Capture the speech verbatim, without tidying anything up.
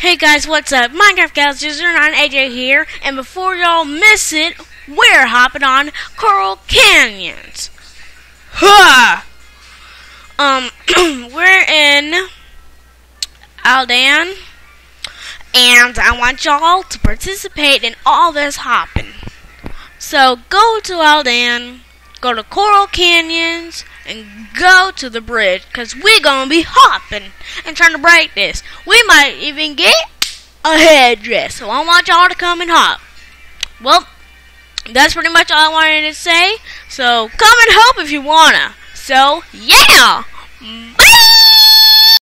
Hey guys, what's up? Minecraft Galaxy zero nine A J here, and before y'all miss it, we're hopping on Coral Canyons. Ha! Um, we're in Aldan, and I want y'all to participate in all this hopping. So go to Aldan, go to Coral Canyons, and go to the bridge, because we're going to be hopping and trying to break this. We might even get a headdress, so I want y'all to come and hop. Well, that's pretty much all I wanted to say, so come and help if you wanna. So, yeah! Bye!